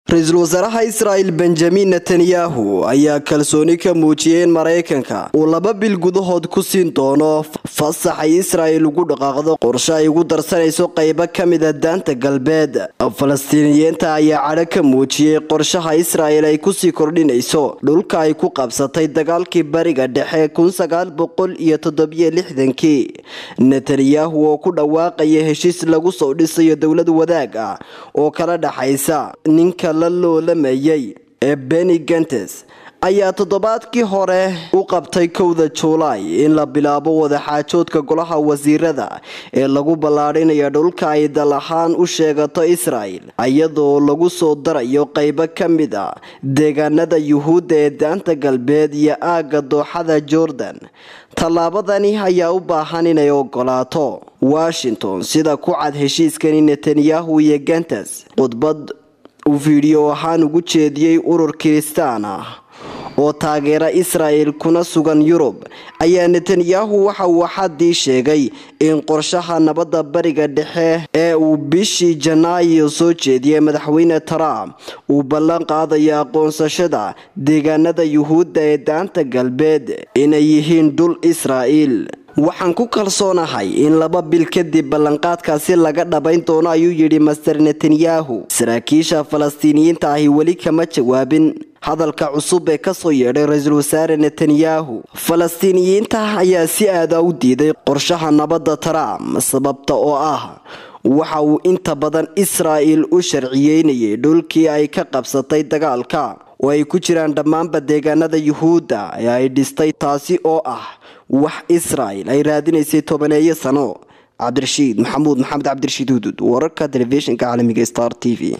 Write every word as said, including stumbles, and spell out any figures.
رئيس الوزراء إسرائيل بنجامين نتنياهو ayaa kalsooni ka muujiyay in Mareykanka uu laba bil gudahood ku siin doono fasax ay Israa'iil ugu dhaqaaqdo qorshe ay ugu darsanayso qaybo kamid ah daanta galbeed. Falastiiniyiinta ayaa cadho ka muujiyay qorshaha Israa'iil ay ku sii kordhinayso dhulka ay ku qabsatay dagaalkii bariga dhexe kun sagaal boqol iyo toddoba iyo lixdan-kii. Netanyahu oo ku dhawaaqay heshiis lagu soo dhisayo dawlad wadaag ah oo kala dhaxaysa ninka la loolamayay ee Benny Gantz ayaa toddobaadkii hore u qabtay kowda Juulaay in la bilaabo wada xaajoodka golaha wasiirada ee lagu ballaarinayo dhulka ay dal ahaan u sheegato Israa'iil iyadoo lagu soo darayo qaybo kamid ah deegaanada Yuhuudda ee daanta galbeed iyo aaga dooxada Jordan. Tallaabadani ayaa u baahan inay ogolaato Washington sida ku cad heshiiskani. Netanyahu iyo Gantz khudbad uu fiidiyo ahaan ugu jeediyay urur Kiristaan ah oo taageera Israa'iil kuna sugan Yurub ayaa Netanyahu waxa uu xadii sheegay in qorshaha nabadda bariga dhexe ee uu bishii Janaayo soo jeediyay madaxweyne Trump uu ballan qaadayo aqoonsashada deegaanada Yuhuudda ee daanta galbeed inay yihiin dhul Israa'iil. waxaan ku kalsoonahay in laba bil kadib ballanqaadkaasi laga dhabayn doono ayuu yiri Master Netanyahu. Saraakiisha Falastiiniyiinta ahi wali kama jawaabin hadalka cusub ee ka soo yeedhay Ra'iisul Wasaare Netanyahu. Falastiiniyiinta ayaa si aad ah u diiday qorshaha nabadda Trump sababta oo ah waxa uu inta badan Israa'iil u sharciyeynayay dhulkii ay ka qabsatay dagaalka oo ay ku jiraan dhammaanba deegaanada Yuhuudda ee ay dhistay, taasi oo ah wax Israa'iil ay raadinaysay tobaneeyo sano. Cabdirashiid Maxamuud Maxamed Cabdirashiid Hudud, wararka telefishinka caalamiga Star T V.